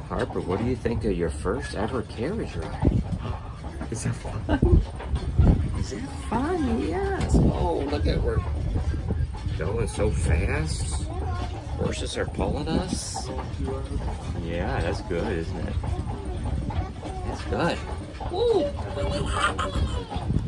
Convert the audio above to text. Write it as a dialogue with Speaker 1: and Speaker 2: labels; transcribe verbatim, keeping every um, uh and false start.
Speaker 1: Harper, what do you think of your first ever carriage ride? Is that fun? Is that fun? Yes. Oh, look at we're going so fast. Horses are pulling us. Yeah, that's good, isn't it? That's good. Woo.